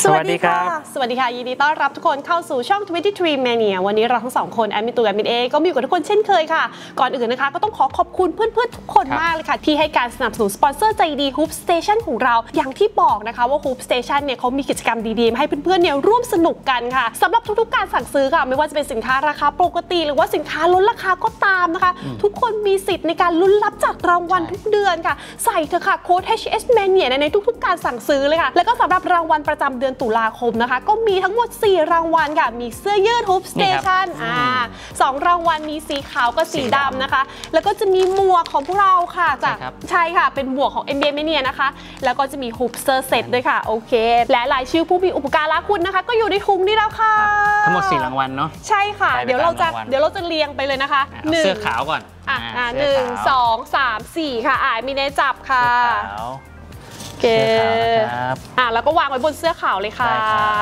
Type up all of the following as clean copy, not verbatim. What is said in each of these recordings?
สวัสดีครับสวัสดีค่ะยินดีต้อนรับทุกคนเข้าสู่ช่อง 23 Mania วันนี้เราทั้งสองคนแอดมินตูแอดมินเอก็มีอยู่กับทุกคนเช่นเคยค่ะก่อนอื่นนะคะก็ต้องขอบคุณเพื่อนๆทุกคนมากเลยค่ะที่ให้การสนับสนุนสปอนเซอร์ใจดี Hoop Station ของเราอย่างที่บอกนะคะว่า Hoop Station เนี่ยเขามีกิจกรรมดีๆให้เพื่อนๆเนี่ยร่วมสนุกกันค่ะสำหรับทุกๆการสั่งซื้อค่ะไม่ว่าจะเป็นสินค้าราคาปกติหรือว่าสินค้าลดราคาก็ตามนะคะทุกคนมีสิทธิ์ในการลุ้นรับจับรางวัลทุกเดือนค่ะใส่เถอะค่ะโค้ด HS Mania ในทุกๆการสั่งซื้อเลยค่ะแล้วก็สำหรับรางวัลประจำเดือนตุลาคมนะคะก็มีทั้งหมด4รางวัลค่ะมีเสื้อยืด Hoop Station 2รางวัลมีสีขาวกับสีดำนะคะแล้วก็จะมีหมวกของพวกเราค่ะจากใช่ค่ะเป็นหมวกของ NBA Mania นะคะแล้วก็จะมี Hoopster Set ด้วยค่ะโอเคและรายชื่อผู้มีอุปการะคุณนะคะก็อยู่ในถุงนี้แล้วค่ะทั้งหมด4รางวัลเนาะใช่ค่ะเดี๋ยวเราจะเรียงไปเลยนะคะเสื้อขาวก่อน 1 2 3 4ค่ะมีเนจับค่ะโอเคแล้วก็วางไว้บนเสื้อขาวเลยค่ะ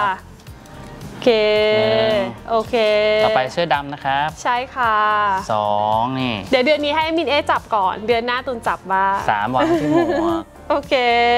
โอเคต่อไปเสื้อดำนะครับใช่ค่ะ 2นี่เดี๋ยวเดือนนี้ให้มินเอจับก่อนเดือนหน้าตุนจับบ้าง 3วางที่หมวกโอเค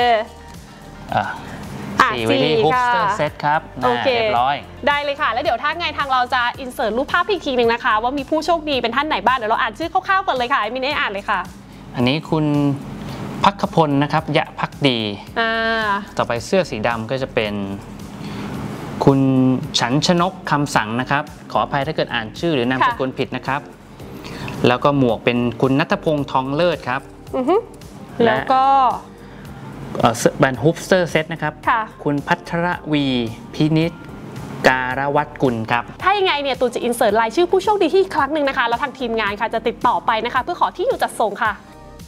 4วิธีฮุปสเตอร์เซตครับโอเคเรียบร้อยได้เลยค่ะแล้วเดี๋ยวถ้าไงทางเราจะอินเสิร์ตรูปภาพอีกทีหนึ่งนะคะว่ามีผู้โชคดีเป็นท่านไหนบ้างเดี๋ยวเราอ่านชื่อคร่าวๆก่อนเลยค่ะมินเออ่านเลยค่ะอันนี้คุณพักพลนะครับยะพักดีต่อไปเสื้อสีดำก็จะเป็นคุณฉันชนกคำสั่งนะครับขออภัยถ้าเกิดอ่านชื่อหรือนามสกุลผิดนะครับแล้วก็หมวกเป็นคุณณัฐพงษ์ทองเลิศครับแล้วก็แบรนด์ฮุปสเตอร์เซตนะครับคุณพัทรวีพินิจการวัตรกุลครับถ้ายังไงเนี่ยตูจะอินเสิร์ตรายชื่อผู้โชคดีที่อีกครั้งหนึ่งนะคะแล้วทางทีมงานค่ะจะติดต่อไปนะคะเพื่อขอที่อยู่จัดส่งค่ะ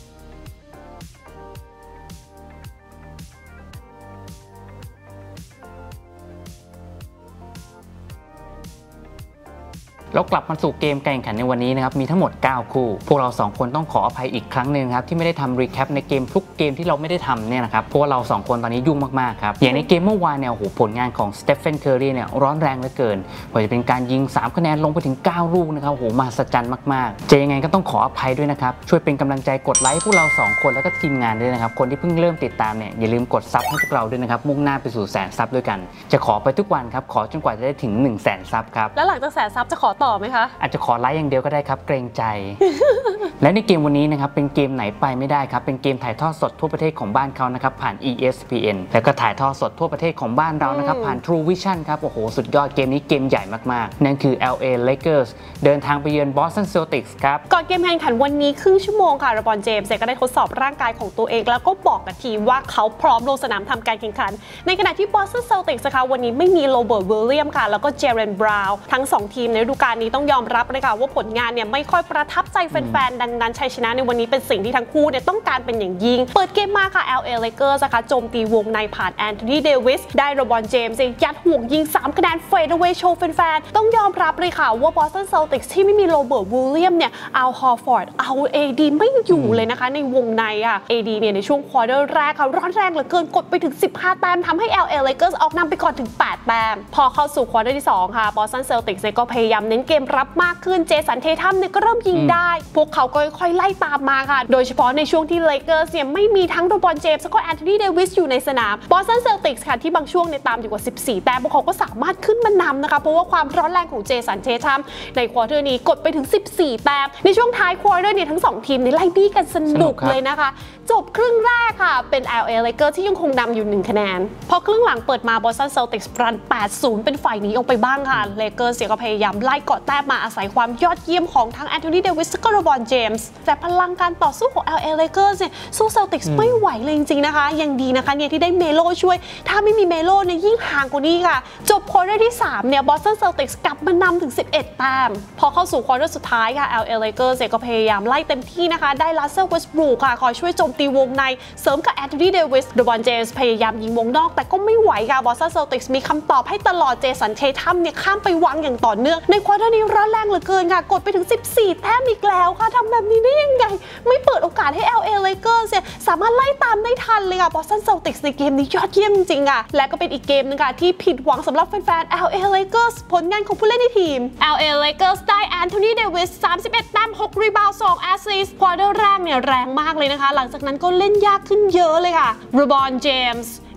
แล้วกลับมาสู่เกมการแข่งขันในวันนี้นะครับมีทั้งหมด9คู่พวกเรา2คนต้องขออภัยอีกครั้งหนึ่งครับที่ไม่ได้ทำรีแคปในเกมทุกเกมที่เราไม่ได้ทำเนี่ยนะครับเพราะว่าเรา2คนตอนนี้ยุ่งมากๆครับอย่างในเกมเมื่อวานเนี่ยโอ้โหผลงานของสเตฟเฟนเคอร์รีเนี่ยร้อนแรงเหลือเกินกว่าจะเป็นการยิง3คะแนนลงไปถึง9ลูกนะครับโอ้โหมหัศจรรย์มากๆจะยังไงก็ต้องขออภัยด้วยนะครับช่วยเป็นกำลังใจกดไลค์พวกเรา2คนแล้วก็ทีมงานด้วยนะครับคนที่เพิ่งเริ่มติดตามเนี่ยอย่าลืมกดซับให้พวกเราด้วยนะครับมุ่งหน้าไปสู่แสนซับด้วยกันจะขอไปทุกวันครับขอจนกว่าจะได้ถึง100,000 ซับครับแล้วหลังจากแสนซับจะขอต่อไหมคะอาจจะขอไลค์อย่างเดียวก็ได้ครับเกรงใจ และในเกมวันนี้นะครับเป็นเกมไหนไปไม่ได้ครับเป็นเกมถ่ายทอดสดทั่วประเทศของบ้านเขานะครับผ่าน ESPN แล้วก็ถ่ายทอดสดทั่วประเทศของบ้านเรานะครับผ่าน True Vision ครับโอ้โหสุดยอดเกมนี้เกมใหญ่มากๆนั่นคือ LA Lakers เดินทางไปเยือน Boston Celtics ครับก่อนเกมแข่งขันวันนี้ครึ่งชั่วโมงค่ะเลบรอนเจมส์ก็ได้ทดสอบร่างกายของตัวเองแล้วก็บอกกับทีมว่าเขาพร้อมลงสนามทำการแข่งขันในขณะที่ Boston Celtics นะคะวันนี้ไม่มีโรเบิร์ตวิลเลียมค่ะแล้วก็เจเรนบราวน์ทั้ง2ทีมในฤดูกาลนี้ต้องยอมรับเลยค่ะว่าผลงานเนี่ยไม่ค่อยประทับใจแฟนๆดังนั้นชัยชนะในวันนี้เป็นสิ่งที่ทั้งคู่เนี่ยต้องการเป็นอย่างยิ่งเปิดเกมมาค่ะ LA Lakers นะคะโจมตีวงในผ่านแอนโทนีเดวิสได้เลบรอนเจมส์ยัดห่วงยิง3คะแนนเฟดเอาไว้โชว์แฟนๆต้องยอมรับเลยค่ะว่า Boston Celtics ที่ไม่มีโรเบิร์ตวิลเลียมเนี่ยเอาฮอร์ฟอร์ดเอา AD ไม่อยู่เลยนะคะในวงในค่ะ AD เนี่ยในช่วงควอเตอร์แรกค่ะร้อนแรงเหลือเกินกดไปถึง15แต้มทำให้ LA Lakers ออกนำไปก่อนถึง8แต้มพอเข้าสู่ควอเตอร์ที่2ค่ะ Boston Celtics ก็พยายามเน้นเกมรับมากขึ้นเจสันเททัมเนี่ยก็เริ่มยิงได้พวกเขาก็ค่อยๆไล่ตามมาค่ะโดยเฉพาะในช่วงที่เลเกอร์สเนี่ยไม่มีทั้งเลบรอนเจมส์และก็แอนโทนีเดวิสอยู่ในสนามบอสตันเซลติกส์ค่ะที่บางช่วงในตามอยู่กว่า14แต้มพวกเขาก็สามารถขึ้นมานำนะคะเพราะว่าความร้อนแรงของเจสันเททัมในควอเตอร์นี้กดไปถึง14แต้มในช่วงท้ายควอเตอร์เนี่ยทั้ง2ทีมไล่บี้กันสนุกเลยนะคะจบครึ่งแรกค่ะเป็น LA Lakers ที่ยังคงนำอยู่1คะแนนพอครึ่งหลังเปิดมา Boston Celtics รัน 8-0 เป็นฝ่ายหนีออกไปบ้างค่ะ Lakers ก็พยายามไล่เกาะแต้มมาอาศัยความยอดเยี่ยมของทั้งแอนโทนีเดวิสและก็เลบรอนเจมส์แต่พลังการต่อสู้ของ LA Lakers เนี่ยสู้ Celtics ไม่ไหวเลยจริงๆนะคะยังดีนะคะเนี่ยที่ได้เมโลช่วยถ้าไม่มีเมโลเนี่ยยิ่งห่างกว่านี้ค่ะจบควอเตอร์ที่3เนี่ย Boston Celtics กลับมานำถึง11แต้มพอเข้าสู่ควอเตอร์สุดท้ายค่ะ LA Lakers ก็พยายามไล่เต็มที่นะคะได้ลัสเซล เวสต์บรูคค่ะคอยช่วยโจมตีวงในเสริมกับแอนโทนีเดวิสเลบรอนเจมส์พยายามยิงวงนอกแต่ก็ไม่ไหวค่ะ Boston Celtics มีคำตอบให้ตลอดเจสันเททัมเนี่ยข้ามไปวางอย่างต่อเนื่องในควอเตอร์นี้ร้อนแรงเหลือเกินค่ะกดไปถึง14แต้มอีกแล้วค่ะทำแบบนี้ได้ยังไงไม่เปิดโอกาสให้ LA Lakers เนี่ยสามารถไล่ตามได้ทันเลยค่ะ Boston Celtics ในเกมนี้ยอดเยี่ยมจริงๆค่ะและก็เป็นอีกเกมนึงค่ะที่ผิดหวังสำหรับแฟนๆ LA Lakers ผลงานของผู้เล่นในทีม LA Lakers ได้แอนโทนีเดวิส31แต้ม6รีบาวด์2แอสซิสต์ควอเตอร์แรกเนี่ยแรงมากเลยนะคะหลังจากนั้นก็เล่นยากขึ้นเยอะเลยค่ะเลบรอนเจมส์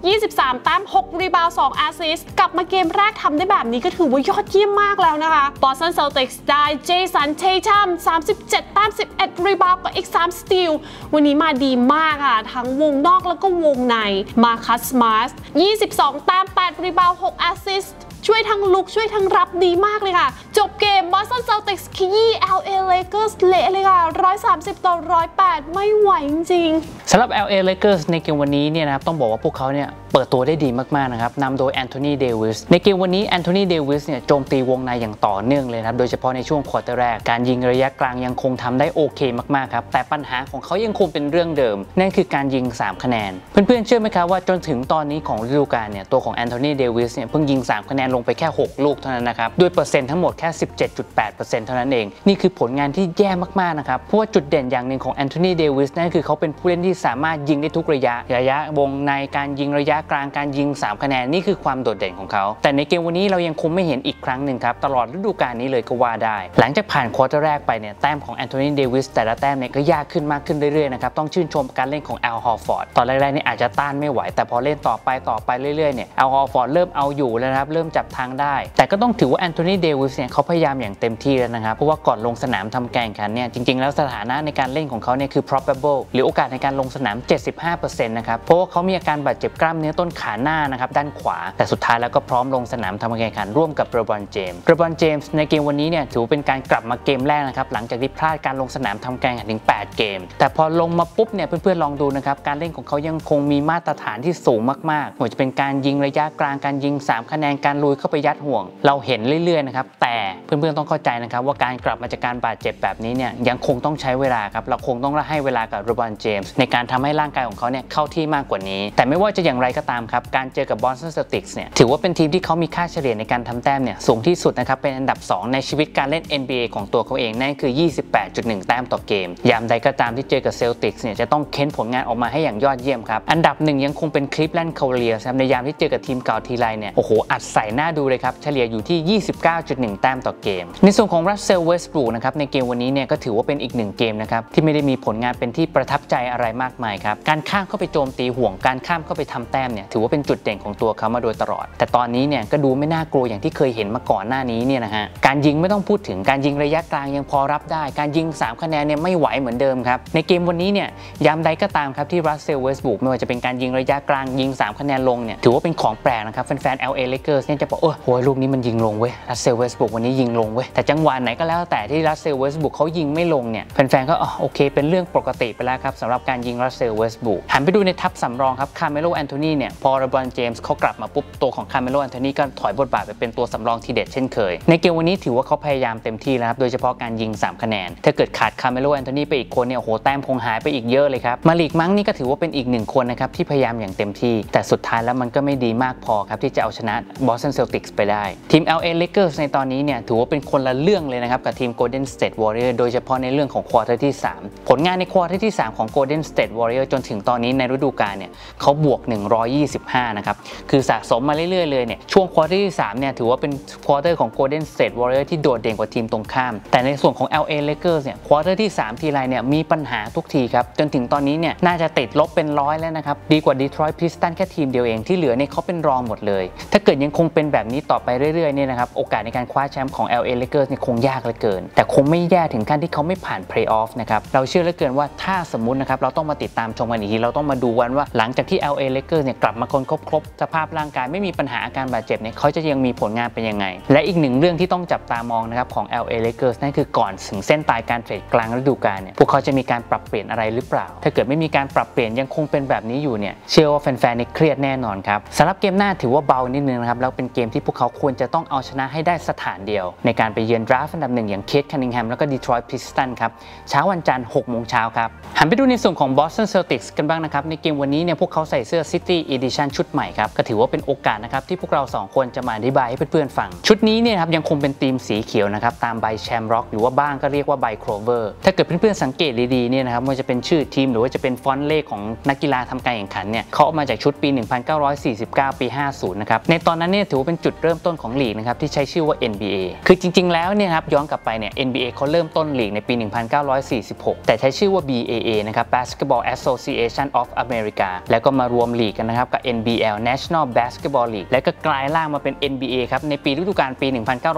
23 แต้ม 6 รีบาวด์ 2 แอสซิสต์กลับมาเกมแรกทำได้แบบนี้ก็ถือว่ายอดเยี่ยมมากแล้วนะคะ Boston Celtics ได้เจสัน เททัม 37 แต้ม 11 รีบาวด์กับอีก 3 สตีลวันนี้มาดีมากค่ะทั้งวงนอกแล้วก็วงในมาคัส สมาร์ท 22 แต้ม 8 รีบาวด์ 6 แอสซิสต์ช่วยทั้งลุกช่วยทั้งรับดีมากเลยค่ะจบเกม Boston Celtics ขยี้ LA Lakers เละเลยค่ะ130 ต่อ 108 ไม่ไหวจริงๆสำหรับ LA Lakers ในเกมวันนี้เนี่ยนะครับต้องบอกว่าพวกเขาเนี่ยเปิดตัวได้ดีมากๆนะครับนำโดยแอนโทนีเดวิสในเกมวันนี้แอนโทนีเดวิสเนี่ยโจมตีวงในอย่างต่อเนื่องเลยครับโดยเฉพาะในช่วงควอเตอร์แรกการยิงระยะกลางยังคงทำได้โอเคมากๆครับแต่ปัญหาของเขายังคงเป็นเรื่องเดิมนั่นคือการยิง3คะแนนเพื่อนๆเชื่อไหมครับว่าจนถึงตอนนี้ของฤดูกาลเนี่ยตัวของแอนโทนีเดวิสเนี่ยเพิ่งยิง3คะแนนลงไปแค่6ลูกเท่านั้นนะครับด้วยเปอร์เซ็นต์ทั้งหมดแค่ 17.8% เท่านั้นเองนี่คือผลงานที่แย่มากๆนะครับเพราะว่าจุดเด่นอย่างหนึ่งของแอนโทนีเดวิสนั่นคือเขาเป็นผู้เล่นที่สามารถยิงได้ทุกระยะวงในการยิงระยะกลางการยิง3คะแนนนี่คือความโดดเด่นของเขาแต่ในเกมวันนี้เรายังคงไม่เห็นอีกครั้งหนึ่งครับตลอดฤดูกาลนี้เลยก็ว่าได้หลังจากผ่านควอเตอร์แรกไปเนี่ยแต้มของแอนโทนีเดวิสแต่ละแต้มเนี่ยก็ยากขึ้นมากขึ้นเรื่อยๆนะครับต้องชื่นชมการเล่นของแอลฮอร์ฟอร์ดตอนแรกๆนี่อาจจะต้านไม่ไหวแต่พอเล่นต่อไปเรื่อยๆเนี่ยแอลฮอร์ฟอร์ดเริ่มเอาอยู่แล้วนะครับเริ่มจับทางได้แต่ก็ต้องถือว่าแอนโทนีเดวิสเนี่ยเขาพยายามอย่างเต็มที่แล้วนะครับเพราะว่าก่อนลงสนามทำการแข่งขันเนี่ยจริงๆแล้วสถานะในการเล่นของเขาเนี่ยคือ probable หรือโอกาสในการลงสนาม 75% นะครับเพราะว่าเขามีอาการบาดเจ็บกล้ามเนื้อต้นขาหน้านะครับด้านขวาแต่สุดท้ายแล้วก็พร้อมลงสนามทำการแข่งขันร่วมกับเลบรอนเจมส์ในเกมวันนี้เนี่ยถือเป็นการกลับมาเกมแรกนะครับหลังจากที่พลาดการลงสนามทำการแข่งขันถึง8เกมแต่พอลงมาปุ๊บเนี่ยเพื่อนๆลองดูนะครับการเล่นของเขายังคงมีมาตรฐานที่สูงมากๆไม่ว่าจะเป็นการยิงระยะกลางการยิง3คะแนนการลุยเข้าไปยัดห่วงเราเห็นเรื่อยๆนะครับแต่เพื่อนๆต้องเข้าใจนะครับว่าการกลับมาจากการบาดเจ็บแบบนี้เนี่ยยังคงต้องใช้เวลาครับเราคงต้องให้เวลากับเลบรอนเจมส์ในการทำให้ร่างกายของเขาเนี่ยเข้าที่มากกว่านี้แต่ไม่ว่าจะอย่างไรก็ตามครับการเจอกับบอสตันเซลติกส์เนี่ยถือว่าเป็นทีมที่เขามีค่าเฉลี่ยในการทำแต้มเนี่ยสูงที่สุดนะครับเป็นอันดับ2ในชีวิตการเล่น NBA ของตัวเขาเองนั่นคือ 28.1 แต้มต่อเกมยามใดก็ตามที่เจอกับเซลติกส์เนี่ยจะต้องเค้นผลงานออกมาให้อย่างยอดเยี่ยมครับอันดับ1ยังคงเป็นคลิฟแลนด์คาวาเลียร์ในยามที่เจอกับทีมเก่าทีไรเนี่ยโอ้โหอัดใส่หน้าดูเลยครับเฉลี่ยอยู่ที่ 29.1 แต้มต่อเกมในส่วนของรัสเซล เวสต์บรูคนะครับในเกมวันนี้เนี่ยก็ถือว่าเป็นอีก1เกมนะครับที่ไม่ได้มีผลงานเป็นที่ประทับใจอะไรมากมายครับการข้ามเข้าไปโจมตีห่วงการข้ามเข้าไปทำแต้มเนี่ยถือว่าเป็นจุดเด่นของตัวเขามาโดยตลอดแต่ตอนนี้เนี่ยก็ดูไม่น่ากลัวอย่างที่เคยเห็นมาก่อนหน้านี้เนี่ยนะฮะการยิงไม่ต้องพูดถึงการยิงระยะกลางยังพอรับได้การยิง3คะแนนเนี่ยไม่ไหวเหมือนเดิมครับในเกมวันนี้เนี่ยยามใดก็ตามครับที่รัสเซล เวสต์บรูคไม่ว่าจะเป็นการยิงระยะกลางยิง3คะแนนลงเนี่ยถือว่าเป็นของแปลกนะครับแฟนๆ LA Lakers เนี่ยจะบอกโอ้ยลูกนี้มันยิงลงเว้ยรัสเซล เวสต์บรูควันนี้ยิงลงเว้ยแต่จังหวะไหนก็แล้วแต่ที่รัสเซล เวสต์บรูคเขายิงไม่ลงเนี่ยแฟนๆก็โอเคเป็นเรื่องปกติไปแล้วครับสำหรับการยิงรัสเซล เวสต์บรูคหันไปดูในทัพสำรองครับคาร์เมโล แอนโทนีเนี่ยพอเลบรอนเจมส์เขากลับมาปุ๊บตัวของคาร์เมโล แอนโทนีก็ถอยบทบาทไปเป็นตัวสำรองทีเด็ดเช่นเคยในเกมวันนี้ถือว่าเขาพยายามเต็มที่แล้วครับโดยเฉพาะการยิง3คะแนนถ้าเกิดขาดคาร์เมโล แอนโทนีไปอีกคนเนี่ยโอ้โหแต้มคงหายไปอีกเยอะเลยครับมาลิกมังนี่ก็ถือว่าเป็นอีก1คนนะครับที่พยายามอย่างเต็มที่แต่สุดท้ายแล้วมันก็ไม่ดีมากพอครับที่จะเอาชนะบอสตันเซลติกส์ไปได้ทีม LA Lakers ในตอนนี้เนี่ยถือว่าเป็นคนละเรื่องเลยนะครับกับทีม Golden State Warrior โดยเฉพาะในเรื่องของควอเตอร์ที่3ผลงานในควอเตอร์ที่3ของ Golden State Warrior จนถึงตอนนี้ในฤดูกาลเนี่ยเขาบวก125นะครับคือสะสมมาเรื่อยๆเลยเนี่ยช่วงควอเตอร์ที่3เนี่ยถือว่าเป็นควอเตอร์ของ Golden State Warrior ที่โดดเด่นกว่าทีมตรงข้ามแต่ในส่วนของ LA Lakers เนี่ยควอเตอร์ที่3ทีไรเนี่ยมีปัญหาทุกทีครับจนถึงตอนนี้เนี่ยน่าจะติดลบเป็น100แล้วนะครับดีกว่า Detroit Pistons แค่ทีมเดียวเองที่เหลือเนี่ยเขาเป็นรองหมดเลยถ้าเกิดยังคงเป็นแบบนี้ต่อไปเรื่อยๆเนี่ยนะครับโอกาสในการคว้าแชมป์ของ LA Lakers เนี่ยคงยากเหลือเกินแต่คงไม่แย่ถึงขั้นที่เขาไม่ผ่าน Playoff นะครับเราเชื่อเหลือเกินว่าถ้าสมมุตินะครับเราต้องมาติดตามชมกันอีกทีเราต้องมาดูกันว่าหลังจากที่ LA Lakers เนี่ยกลับมาคนครบสภาพร่างกายไม่มีปัญหาอาการบาดเจ็บเนี่ยเขาจะยังมีผลงานเป็นยังไงและอีกหนึ่งเรื่องที่ต้องจับตามองนะครับของ LA Lakers นั่นคือก่อนถึงเส้นตายการเทรดกลางฤดูกาลเนี่ยพวกเขาจะมีการปรับเปลี่ยนอะไรหรือเปล่าถ้าเกิดไม่มีการปรับเปลี่ยนยังคงเป็นแบบนี้อยู่เนี่ยเชื่อว่าแฟนๆเนี่ยเครียดแน่นอนครับสำหรับเกมหน้าถือว่าเบานิดนึงนะครับแล้วเป็นเกมที่พวกเขาควรจะต้องเอาชนะให้ได้สถานเดียวในการไปเยือนดราฟต์อันดับ1อย่างเคท คันนิงแฮมแล้วก็ดีทรอยต์ พิสตันส์ครับเช้าวันจันทร์ 6 โมงเช้าครับหันไปดูในส่วนของ Boston Celtics กันบ้างนะครับในเกมวันนี้เนี่ยพวกเขาใส่เสื้อ City Edition ชุดใหม่ครับก็ถือว่าเป็นโอกาสนะครับที่พวกเรา2คนจะมาอธิบายให้เพื่อนๆฟังชุดนี้เนี่ยครับยังคงเป็นธีมสีเขียวนะครับตามใบแชมร็อกหรือว่าบ้างก็เรียกว่าใบโคลเวอร์ถ้าเกิดเพื่อนๆสังเกตดีๆเนี่ยนะครับว่าจะเป็นชื่อทีมหรือว่าจะเป็นฟอนต์เลขของนักกีฬาทำการแข่งขันเนี่ยเขาออกมาจากชุดปี 1949 ปี 50 นะครับในตอนนั้นเนี่ยถือว่าเป็นจุดเริ่มต้นของลีกนะครับที่ใช้ชื่อว่า NBA คือจริงๆแล้วเนี่ยครับย้อนกลับไปเนี่ย NBA เขาเริ่มต้นลีกในปี 1946 แต่ใช้ชื่อว่า BAA นะครับ Basketball Association of America แล้วก็มารวมลีกกันนะครับกับ NBL National Basketball League แล้วก็กลายร่างมาเป็น NBA ครับในปีฤดูกาลปี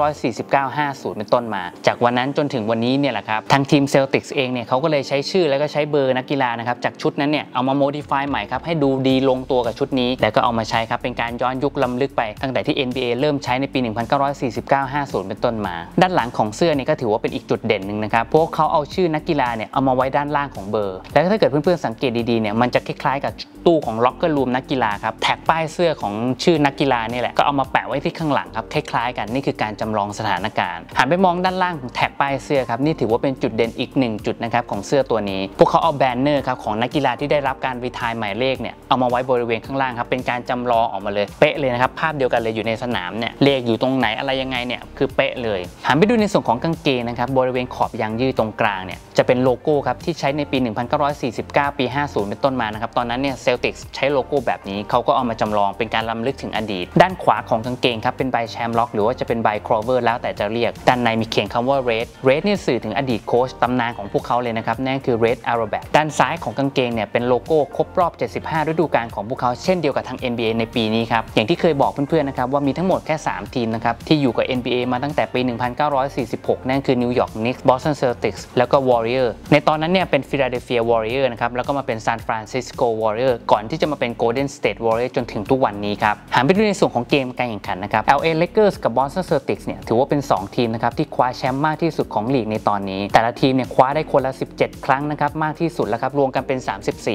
1949-50 เป็นต้นมาจากวันนั้นจนถึงวันนี้เนี่ยแหละครับทางทีม Celtics เองเนี่ยเขาก็เลยใช้ชื่อแล้วก็ใช้เบอร์นักกีฬานะครับจากชุดนั้นเนี่ยเอามา modify ใหม่ครับให้ดูดีลงตัวกับชุดนี้แล้วก็เอามาใช้ครับเป็นการย้อนยุคล้ำลึกไปตั้งแต่ที่ NBA เริ่มใช้ในปี 1949-50 เป็นต้นมาด้านหลังของเสื้อเนี่ยก็ถือว่าเป็นอีกจุดเด่นหนึ่งนะครับเพราะเขาเอาชื่อนักกีฬาเนี่ยเอามาไว้ด้านล่างของเบอร์แล้วถ้าเกิดเพื่อนๆสังเกตดีๆเนี่ยมันจะคล้ายๆกับตู้ของ locker room นักกีฬาครับแท็กป้ายเสื้อของชื่อนักกีฬานี่แหละก็เอามาแปะไว้ที่ข้างหลังครับคล้ายๆกันนี่คือการจำลองสถานการณ์หันไปมองด้านล่างของแท็กป้ายเสื้อครับนี่ถือว่าเป็นจุดเด่นอีก1จุดนะครับของเสื้อตัวนี้พวกเขาเอาแบนเนอร์ครับของนักกีฬาที่ได้รับการรีไทร์หมายเลขเนี่ยเอามาไว้บริเวณข้างล่างครับเป็นการจำลองออกมาเลยเป๊ะเลยนะครับภาพเดียวกันเลยอยู่ในสนามเนี่ยเลขอยู่ตรงไหนอะไรยังไงเนี่ยคือเป๊ะเลยหันไปดูในส่วนของกางเกงนะครับบริเวณขอบยางยืดตรงกลางเนี่ยจะเป็นโลโก้ครับที่ใช้ในปี 1949 ปี 50 เป็นต้นมานะครับตอนนั้นเนี่ยเซลติกส์ใช้โลโก้แบบนี้เขาก็เอามาจำลองเป็นการล้ำลึกถึงอดีตด้านขวาของกางเกงครับเป็นใบแชมล็อกหรือว่าจะเป็นใบครอเวอร์แล้วแต่จะเรียกด้านในมีเขียนคำว่า Red เนี่ยสื่อถึงอดีตโค้ชตำนานของพวกเขาเลยนะครับนั่นคือ Red Auerbach ด้านซ้ายของกางเกงเนี่ยเป็นโลโก้ครบรอบ 75 ฤดูกาลของพวกเขาเช่นเดียวกับทาง NBA ในปีนี้ครับอย่างที่เคยบอกเพื่อนๆนะครับว่ามีทั้งหมดแค่3ทีมนะครับที่อยู่กับ NBA มาตั้งแต่ปี 1946 นั่นคือ New York Knicks Boston Celtics แล้วก็ Warrior ในตอนนั้นเนี่ยเป็น Philadelphia Warrior นะครับแล้วก็มาเป็น San Francisco Warrior ก่อนที่จะมาเป็น Golden State Warrior จนถึงทุกวันนี้ครับหันไปดูในส่วนของเกมการแข่งขันนะครับ LA Lakers กับ Boston Celtics เนี่ยถือว่าเป็น2ทีมนะครับที่คว้าแชมป์มากที่สุดของลีกในตอนนี้แต่ละทีมเนี่ยคว้าได้คนละ17 ครั้งนะครับมากที่สุดแล้วครับรวมกันเป็น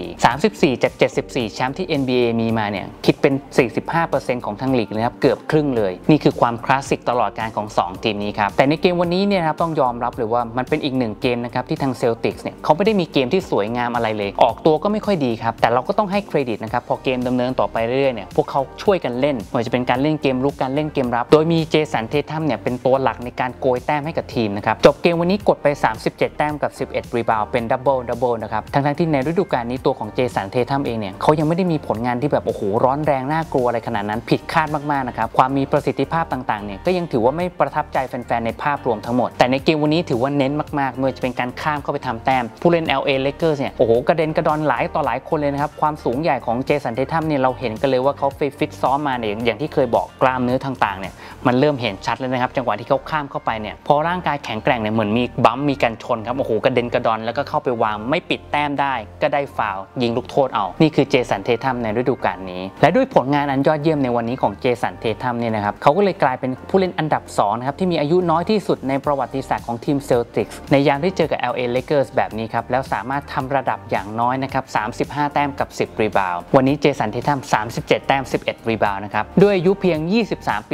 34จาก74แชมป์ที่ NBA มีมาเนี่ยคิดเป็น 45% ของทั้งลีกเลยครับเกือบครึ่งเลยนี่คือความคลาสสิกตลอดการของ2ทีมนี้ครับแต่ในเกมวันนี้เนี่ยครับต้องยอมรับเลยว่ามันเป็นอีก1เกมนะครับที่ทาง Celtics เนี่ยเขาไม่ได้มีเกมที่สวยงามอะไรเลยออกตัวก็ไม่ค่อยดีครับแต่เราก็ต้องให้เครดิตนะครับพอเกมดำเนินต่อไปเรื่อยๆเนี่ยพวกเขาช่วยกันเล่นไม่ว่าจะเป็นการเล่นเกมรุกการเล่นเกมรับโดยมีเจสันเททัมเนี่ยเป็นตัวหลักในการโกยแต้มให้กับทีมนะครับจบเกมวันนี้กดไป37แต้มกับ11รีบาวด์เป็นดับเบิลนะครับทั้งที่ในฤดูกาลนี้ตัวของเจสันเททัมเองเนี่ยเขายังไม่ได้มีผลงานที่แบบโอ้โหร้อนแรงน่ากลัวอะไรขนาดนั้นผิดคาดมากๆนะครับความมีประสิทธิภาพต่างๆเนี่ยก็ยังถือว่าไม่ประทับใจแฟนๆในภาพรวมทั้งหมดแต่ในเกมวันนี้ถือว่าเน้นมากๆไม่ว่าจะเป็นการข้ามเข้าไปทำแต้มผู้เล่น LA Lakers เนี่ยโอ้โหกระเด็นกระดอนหลายต่อหลายคนเลยนะครับความสูงใหญ่ของเจสันเททัมเนี่ยเราเห็นกันเลยว่าเขาฟิตซ้อมมาเนี่ยอย่างที่เคยบอกกล้ามเนื้อต่างๆเนี่ยมันเริ่มเห็นชัดเลยนะครับจังหวะที่เขาข้ามเข้าไปเนี่ยพอร่างกายแข็งแกร่งเนี่ยเหมือนมีบัมป์มีการชนครับโอ้โหกระเด็นกระดอนแล้วก็เข้าไปวางไม่ปิดแต้มได้ก็ได้ฟาวล์ยิงลูกโทษเอานี่คือเจสันเททัมในฤดูกาลนี้และด้วยผลงานอันยอดเยี่ยมในวันนี้ของเจสันเททัมเนี่ยนะครับเขาก็เลยกลายเป็นผู้เล่นอันดับ2นะครับที่มีอายุน้อยที่สุดในประวัติศาสตร์ของทีมเซลติกส์ในยามที่เจอกับ LA Lakers แบบนี้ครับแล้วสามารถทำระดับอย่างน้อยนะครับ35แต้มกับ10รีบาวด์วันนี้เจสันเททัม37แต้ม11รีบาวด์นะครับด้วยอายุเพียง23ปี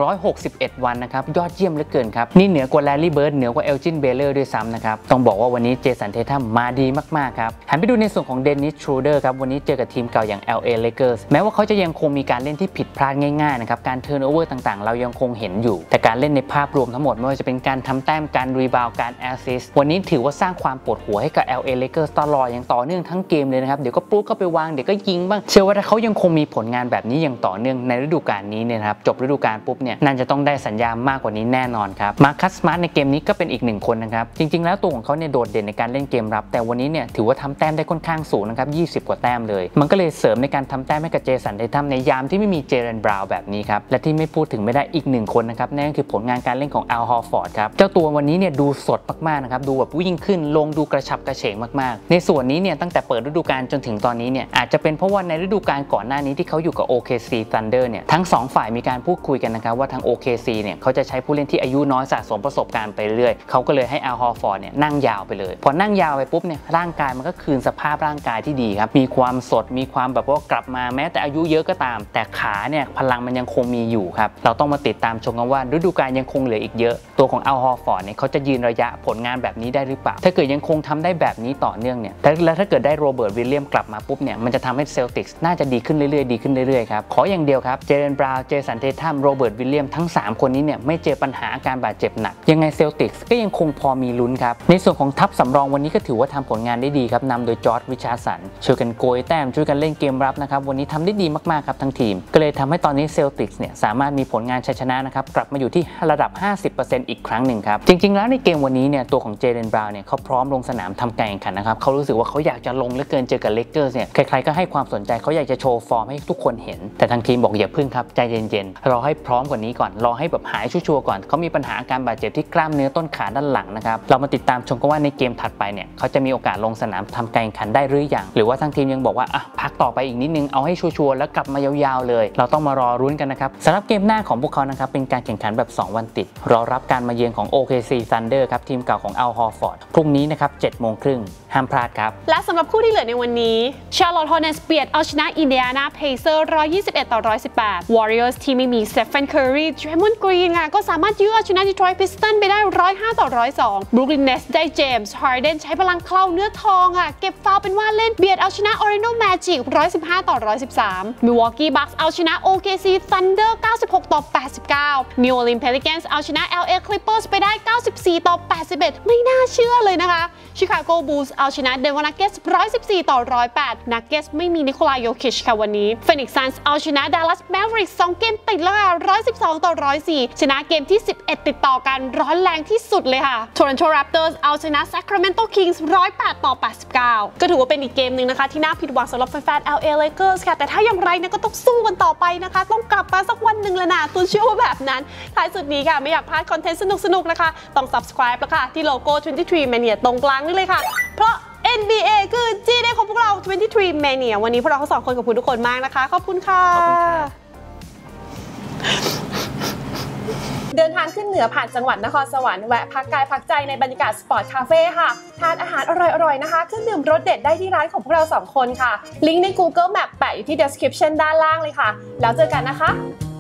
261วันนะครับยอดเยี่ยมเหลือเกินครับนี่เหนือกว่าแลร์รี่เบิร์ดเหนือกว่าเอลจินเบเลอร์ด้วยซ้ำนะครับต้องบอกว่าวันนี้เจสันเททัมมาดีมากๆครับหันไปดูในส่วนของเดนิสทรูเดอร์ครับวันนี้เจอกับทีมเก่าอย่าง LA Lakers แม้ว่าเขาจะยังคงมีการเล่นที่ผิดพลาดง่ายๆนะครับการเทิร์นโอเวอร์ต่างๆเรายังคงเห็นอยู่แต่การเล่นในภาพรวมทั้งหมดไม่ว่าจะเป็นการทำแต้มการรีบาวด์การแอสซิสต์วันนี้ถือว่าสร้างความปวดหัวให้กับ LA Lakers ตลอดอย่างต่อเนื่องทั้งเกมเลยนะครับเดี๋ยวก็ปุ๊บเข้าไปวางเดี๋ยวก็ยิงบ้างเชื่อว่าถ้าเขายังคงมีผลงานแบบนี้อย่างต่อเนื่องในฤดูกาลนี้เนี่ยนะครับจบฤดูกาลปุ๊บเนี่ยน่าจะต้องได้สัญญามากกว่านี้แน่นอนครับมาร์คัส สมาร์ทในเกมนี้ก็เป็นอีก1คนนะครับจริงๆแล้วตัวของเขาเนี่ยโดดเด่นในการเล่นเกมรับแต่วันนี้เนี่ยถือว่าทำแต้มได้ค่อนข้างสูงนะครับ20 กว่าแต้มเลยมันก็เลยเสริมในการทำแต้มให้กับเจสันเททัมในยามที่ไม่มีเจเรนบราวน์แบบนี้ครับและที่ไม่พูดถึงไม่ได้อีก1คนนะครับนั่นก็คือผลงานการเล่นของอัลฮอร์ฟอร์ดครับเจ้าตัววันนี้เนี่ยดูสดมากๆนะครับดูแบบวิ่งขึ้นลงดูกระฉับกระเฉงมากๆในส่วนนี้เนี่ยตั้งแต่เปิดฤดูกาลจนถึงตอนนี้เนี่ยอาจจะเป็นเพราะว่าในฤดูกาลก่อนหน้านี้ที่เขาอยู่กับ OKC Thunder เนี่ยทั้ง2ฝ่ายมีการพูดคุยกันนะครับว่าทาง OKC เนี่ยเขาจะใช้ผู้เล่นที่อายุน้อยสะสมประสบการณ์ไปเรื่อยเขาก็เลยให้อัลฮอร์ฟอร์ดเนี่ยนั่งยาวไปเลยพอนั่งยาวไปปุ๊บเนี่ยร่างกายมันก็คืนสภาพร่างกายที่ดีครับมีความสดมีความแบบว่ากลับมาแม้แต่อายุเยอะก็ตามแต่ขาเนี่ยพลังมันยังคงมีอยู่ครับเราต้องมาติดตามชมกันว่าฤดูกาลยังคงเหลืออีกเยอะตัวของอัลฮอร์ฟอร์ดเนี่ยเขาจะยืนระยะผลงานแบบนี้ได้หรือเปล่าถ้าเกิดยังคงทำได้แบบนี้ต่อเนื่องเนี่ยแล้วถ้าเกิดได้โรเบิร์ตวิลเลียมกลับมาปุ๊บเนี่ยมันจะทำให้เซลติกส์น่าจะดีขึ้นเรื่อยๆครับขออย่างเดียวครับเจเรนบราวน์เจสันเททัมโรเบิร์ตวิลเลียมทั้ง3คนนี้เนี่ยไม่เจอปัญหาอาการบาดเจ็บหนักยังไงเซลติกส์ก็ยังคงพอมีลุ้นครับในส่วนของทัพสำรองวันนี้ก็ถือว่าทำผลงานได้ดีครับนำโดยจอร์จริชาร์ดสันช่วยกันโกยแต้มช่วยกันเล่นเกมรับนะครับวันนี้ทำได้ดีมากๆครับทั้งทีมก็เลยทำให้ตอนนี้เซลติกส์เนี่ยสามารถมีผลงานชัยชนะนะครับกลับมาอยู่ที่ระดับ 50% อีกครั้งหนึ่งครับจริงๆแล้วในเกมวันนี้เนี่ยตัวของเจเรนบราวน์เนี่ยเขาพร้อมลงสนามทำการแข่งขันนะครับเขารู้สึกว่าเขาอยากจะลงเหลือเกินเจอกับเลเกอร์สเนี่ยใครๆก็ให้ความสนใจเขาอยากจะโชว์ฟอร์มให้ทุกคนเห็นแต่ทางทีมบอกอย่าพึ่งครับใจเย็นๆรอให้พร้อมกว่านี้ก่อนรอให้แบบหายชัวร์ๆก่อนเขามีปัญหาอาการบาดเจ็บที่กล้ามเนื้อต้นขาด้านหลังนะครับเรามาติดตามชมกันว่าในเกมถัดไปเนี่ยเขาจะมีโอกาสลงสนามทำการแข่งขันได้หรือยังหรือว่าทางทีมยังบอกว่าพักต่อไปอีกนิดนึงเอาให้ชัวร์ๆแล้วกลับมายาวๆเลยเราต้องมารอรุ้นกันนะครับสำหรับเกมหน้าของพวกเขานะครับเป็นการแข่งขันแบบ2วันติดรอรับการมาเยือนของ OKC Thunder ครับทีมเก่าของอัลฮอร์ฟอร์ดพรุ่งนี้นะครับ 7:30 นห้ามพลาดครับและสำหรับคู่ที่เหลือในวันนี้ Charlotte Hornets เบียดเอาชนะ Indiana Pacers 121-118 Warriors ที่ไม่มี Stephen Curry Draymond Green ค่ะก็สามารถยื้อเอาชนะ Detroit Pistons ไปได้105-102 Brooklyn Nets ได้ James Harden ใช้พลังเคล้าเนื้อทองค่ะเก็บฟาวล์เป็นว่าเล่นเบียดเอาชนะ Orlando Magic 115-113 Milwaukee Bucks เอาชนะ OKC Thunder 96-89 New Orleans Pelicans เอาชนะ LA Clippers ไปได้94-81ไม่น่าเชื่อเลยนะคะ Chicago Bulls เอาชนะ Denver Nuggets 114-108 Nuggets ไม่มีนิโคลาโยคิชค่ะวันนี้ Phoenix Suns เอาชนะ Dallas Mavericks 2 เกมติดแล้วค่ะ112-104ชนะเกมที่11ติดต่อกันร้อนแรงที่สุดเลยค่ะ Toronto Raptors เอาชนะ Sacramento Kings 108-89ก็ถือว่าเป็นอีกเกมหนึ่งนะคะที่น่าผิดหวังสำหรับแฟนๆ LA Lakers ค่ะแต่ถ้าอย่างไรเนี่ยก็ต้องสู้กันต่อไปนะคะต้องกลับมาสักวันหนึ่งแล้วนะตัวเชื่อว่าแบบนั้นท้ายสุดนี้ค่ะไม่อยากพลาดคอนเทนต์สนุกๆนะคะต้อง subscribe แล้วค่ะที่โลโก้23 Mania ตรงกลางนี่เลยค่ะเพราะ NBA คือ G-Day ของพวกเรา23 Mania วันนี้พวกเราทั้งสองคนขอบคุณทุกคนมากนะคะขอบคุณค่ะเดินทางขึ้นเหนือผ่านจังหวัดนครสวรรค์แวะพักกายพักใจในบรรยากาศสปอร์ตคาเฟ่ค่ะทานอาหารอร่อยๆนะคะเครื่องดื่มรสเด็ดได้ที่ร้านของพวกเรา2 คนค่ะลิงก์ใน Google Map แปะอยู่ที่ description ด้านล่างเลยค่ะแล้วเจอกันนะคะ